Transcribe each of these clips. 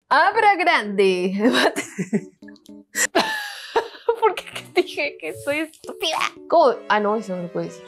Abra grande. ¿Por qué dije que soy estúpida? ¿Cómo? Ah, no, eso no lo puedo decir.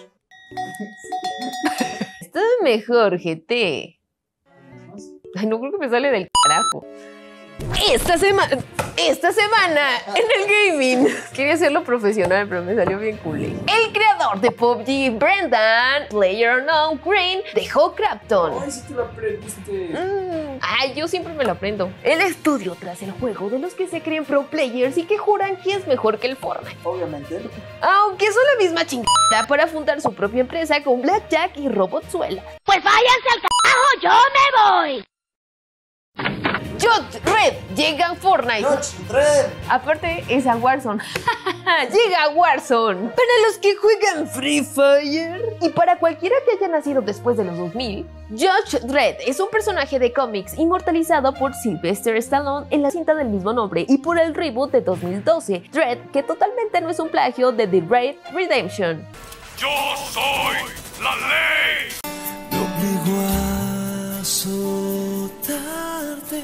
Esto es mejor, GT. Ay, no creo que me sale del carajo. Esta semana en el gaming. Quería hacerlo profesional, pero me salió bien cool. El creador de PUBG, Brendan, PlayerUnknown's Green, dejó Krapton. Ay, sí te lo aprendiste. Ay, yo siempre me lo aprendo. El estudio tras el juego de los que se creen pro players y que juran que es mejor que el Fortnite. Obviamente. Aunque son la misma chingada para fundar su propia empresa con Blackjack y Robotzuela. Pues váyanse al carajo, yo me voy. Judge Red llega a Fortnite. Judge Red. Aparte es a Warzone. Llega a Warzone. Para los que juegan Free Fire. Y para cualquiera que haya nacido después de los 2000, Judge Dredd es un personaje de cómics inmortalizado por Sylvester Stallone en la cinta del mismo nombre y por el reboot de 2012, Dredd, que totalmente no es un plagio de The Raid Redemption. ¡Yo soy la ley! Me obligo a azotarte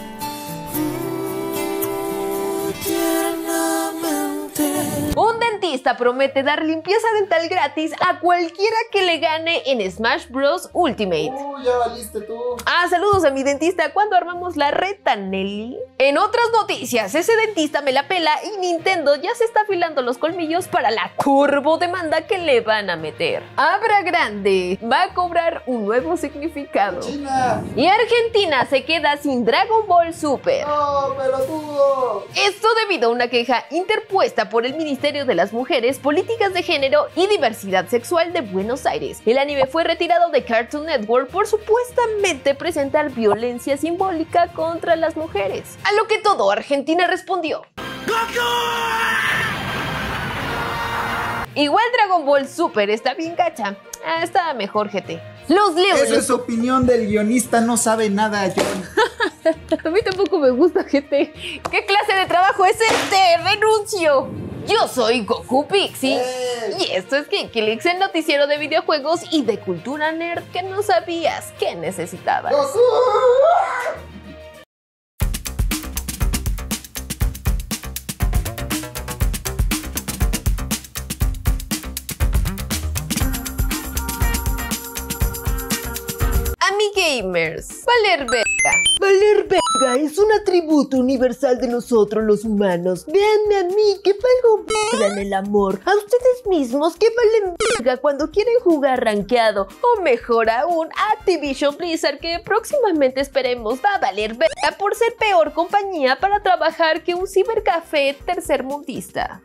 tiernamente. Un dentista promete dar limpieza dental gratis a cualquiera que le gane en Smash Bros. Ultimate. Ya valiste tú. Ah, saludos a mi dentista. ¿Cuándo armamos la reta, Nelly? En otras noticias, ese dentista me la pela y Nintendo ya se está afilando los colmillos para la turbo demanda que le van a meter. Abra grande. Va a cobrar un nuevo significado. China. Y Argentina se queda sin Dragon Ball Super. No, pelotudo. Esto debido a una queja interpuesta por el Ministerio de las Mujeres, Políticas de Género y Diversidad Sexual de Buenos Aires. El anime fue retirado de Cartoon Network por supuestamente presentar violencia simbólica contra las mujeres. A lo que todo Argentina respondió. Igual Dragon Ball Super está bien gacha. Está mejor, GT. Los leones. Eso es opinión del guionista, no sabe nada, John. A mí tampoco me gusta, GT. ¿Qué clase de trabajo es este? ¡Renuncio! Yo soy Goku Pixie y esto es Geekyleaks, el noticiero de videojuegos y de cultura nerd que no sabías que necesitabas. ¡Goku! Gamers, valer verga. Valer verga es un atributo universal de nosotros los humanos. Véanme a mí que valgo verga en el amor. A ustedes mismos que valen verga cuando quieren jugar rankeado. O mejor aún, Activision Blizzard, que próximamente esperemos va a valer verga por ser peor compañía para trabajar que un cibercafé tercermundista.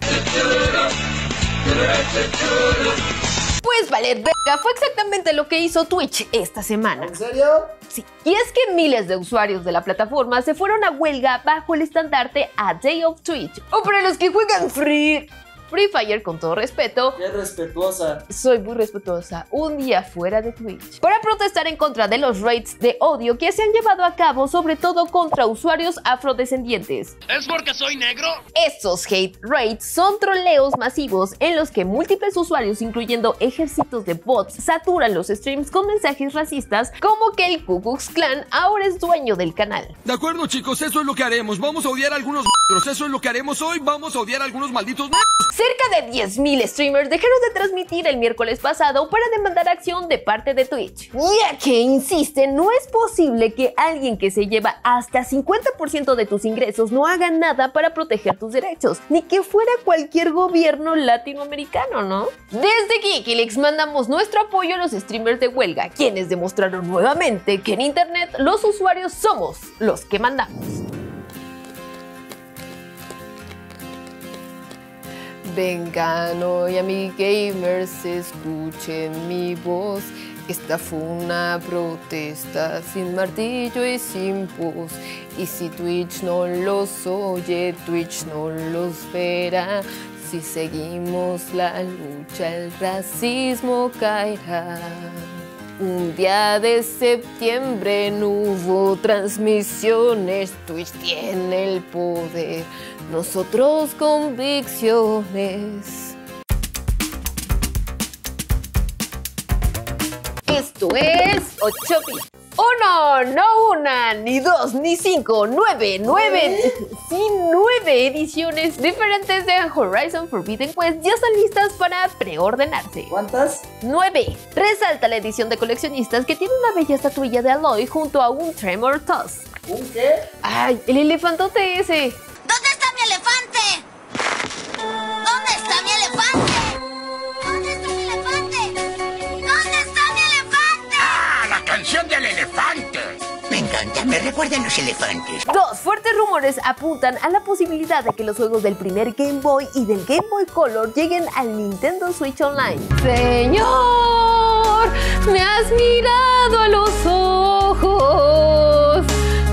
Pues valer verga fue exactamente lo que hizo Twitch esta semana. ¿En serio? Sí. Y es que miles de usuarios de la plataforma se fueron a huelga bajo el estandarte A Day of Twitch. O para los que juegan Free Fire, con todo respeto. Qué respetuosa. Soy muy respetuosa. Un día fuera de Twitch. Para protestar en contra de los raids de odio que se han llevado a cabo, sobre todo contra usuarios afrodescendientes. ¿Es porque soy negro? Estos hate raids son troleos masivos en los que múltiples usuarios, incluyendo ejércitos de bots, saturan los streams con mensajes racistas, como que el Ku Klux Klan ahora es dueño del canal. De acuerdo, chicos, eso es lo que haremos. Vamos a odiar a algunos negros. Eso es lo que haremos hoy. Vamos a odiar a algunos malditos negros. Cerca de 10.000 streamers dejaron de transmitir el miércoles pasado para demandar acción de parte de Twitch. Ya que insiste, no es posible que alguien que se lleva hasta 50% de tus ingresos no haga nada para proteger tus derechos, ni que fuera cualquier gobierno latinoamericano, ¿no? Desde Geekyleaks mandamos nuestro apoyo a los streamers de huelga, quienes demostraron nuevamente que en internet los usuarios somos los que mandamos. Vengan hoy a mi gamers, escuchen mi voz. Esta fue una protesta sin martillo y sin voz. Y si Twitch no los oye, Twitch no los verá. Si seguimos la lucha, el racismo caerá. Un día de septiembre no hubo transmisiones, Twitch tiene el poder, nosotros convicciones. Esto es 8 bits. Uno, no una, ni dos, ni cinco, nueve ediciones diferentes de Horizon Forbidden West ya están listas para preordenarse. ¿Cuántas? 9. Resalta la edición de coleccionistas que tiene una bella estatuilla de Aloy junto a un Tremor Toss. ¿Un qué? ¡Ay, el elefantote ese! ¿Dónde está mi elefante? ¿Dónde está mi elefante? ¿Dónde está mi elefante? ¿Dónde está mi elefante? ¡Ah, la canción del elefante! Me encanta, me recuerdan los elefantes. 2. Fuertes rumores apuntan a la posibilidad de que los juegos del primer Game Boy y del Game Boy Color lleguen al Nintendo Switch Online. Señor, me has mirado a los ojos,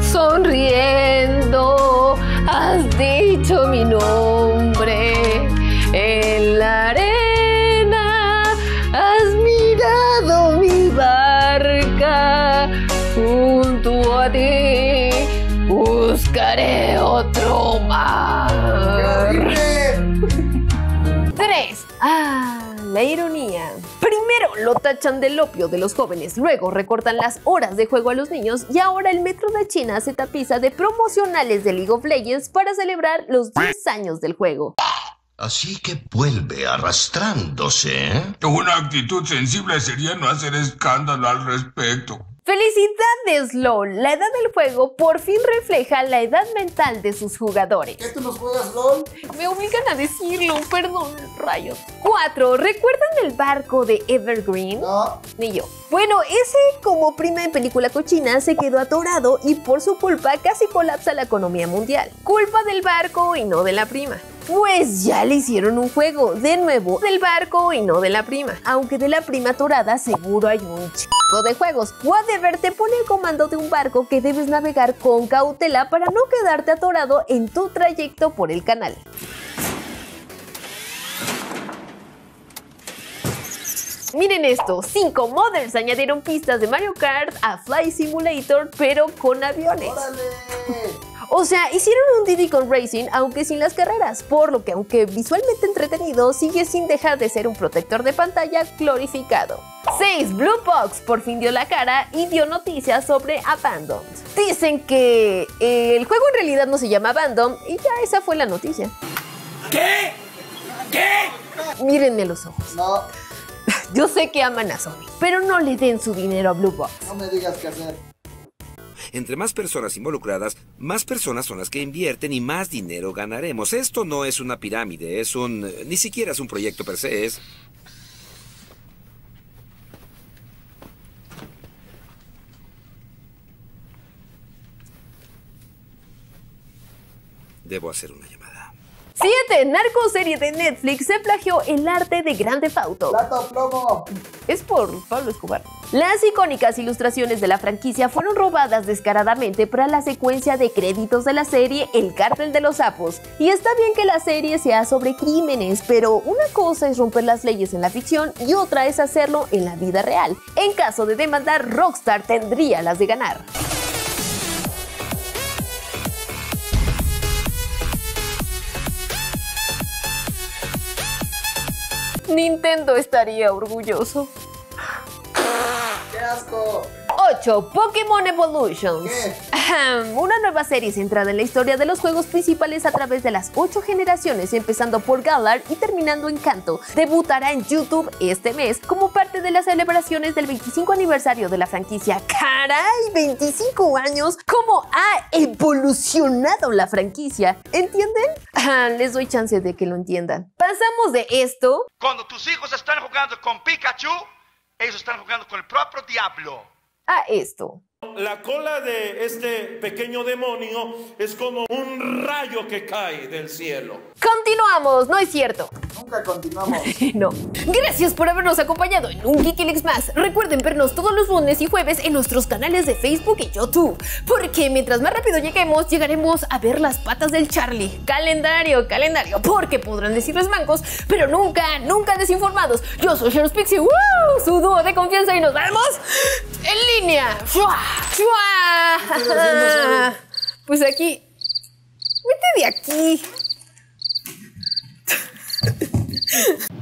sonriendo, has dicho mi nombre en la arena, has mirado mi barca. Junto a ti buscaré otro mar. 3. La ironía. Primero lo tachan del opio de los jóvenes, luego recortan las horas de juego a los niños y ahora el metro de China se tapiza de promocionales de League of Legends para celebrar los 10 años del juego. Así que vuelve arrastrándose, ¿eh? Una actitud sensible sería no hacer escándalo al respecto. ¡Felicidades, LOL! La edad del juego por fin refleja la edad mental de sus jugadores. ¿Qué tú nos juegas, LOL? Me obligan a decirlo, perdón, rayos. 4. ¿Recuerdan el barco de Evergreen? No. Ni yo. Bueno, ese como prima en película cochina se quedó atorado y por su culpa casi colapsa la economía mundial. Culpa del barco y no de la prima. Pues ya le hicieron un juego, de nuevo, del barco y no de la prima. Aunque de la prima atorada seguro hay un chico de juegos. Whatever te pone el comando de un barco que debes navegar con cautela para no quedarte atorado en tu trayecto por el canal. Miren esto, 5 modders añadieron pistas de Mario Kart a Flight Simulator, pero con aviones. ¡Órale! O sea, hicieron un Diddy Kong Racing, aunque sin las carreras, por lo que aunque visualmente entretenido, sigue sin dejar de ser un protector de pantalla glorificado. 6. Blue Box por fin dio la cara y dio noticias sobre Abandoned. Dicen que el juego en realidad no se llama Abandoned y ya esa fue la noticia. ¿Qué? ¿Qué? Mírenme a los ojos. No, Yo sé que aman a Sony, pero no le den su dinero a Blue Box. no me digas qué hacer. Entre más personas involucradas, más personas son las que invierten y más dinero ganaremos. Esto no es una pirámide, ni siquiera es un proyecto per se, es... Debo hacer una llamada. 7. Narcoserie de Netflix se plagió el arte de Grand Theft Auto. ¡Plata o plomo! Es por Pablo Escobar. Las icónicas ilustraciones de la franquicia fueron robadas descaradamente para la secuencia de créditos de la serie El Cártel de los Sapos. Y está bien que la serie sea sobre crímenes, pero una cosa es romper las leyes en la ficción y otra es hacerlo en la vida real. En caso de demandar, Rockstar tendría las de ganar. Nintendo estaría orgulloso. ¡Qué asco! 8. Pokémon Evolutions. ¿Qué? Una nueva serie centrada en la historia de los juegos principales a través de las 8 generaciones, empezando por Galar y terminando en Kanto. Debutará en YouTube este mes como parte de las celebraciones del 25 aniversario de la franquicia. ¡Caray! ¡25 años! ¿Cómo ha evolucionado la franquicia? ¿Entienden? Les doy chance de que lo entiendan. Pasamos de esto... Cuando tus hijos están jugando con Pikachu, ellos están jugando con el propio diablo. A esto. La cola de este pequeño demonio es como un rayo que cae del cielo. Continuamos, no es cierto. Nunca continuamos. No. Gracias por habernos acompañado en un Geekyleaks más. Recuerden vernos todos los lunes y jueves en nuestros canales de Facebook y YouTube, porque mientras más rápido lleguemos, llegaremos a ver las patas del Charlie. Calendario, calendario, porque podrán decirles mancos, pero nunca, nunca desinformados. Yo soy Sheros Pixie, su dúo de confianza, y nos vemos en línea. ¡Fua! ¡Fua! Pues aquí. Vete de aquí.